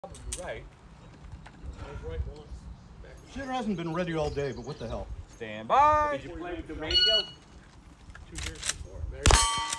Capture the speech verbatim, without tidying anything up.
Right. I was right once. Shitter hasn't been ready all day, but what the hell? Stand by. Did you play with the radio? Two years before. There you go.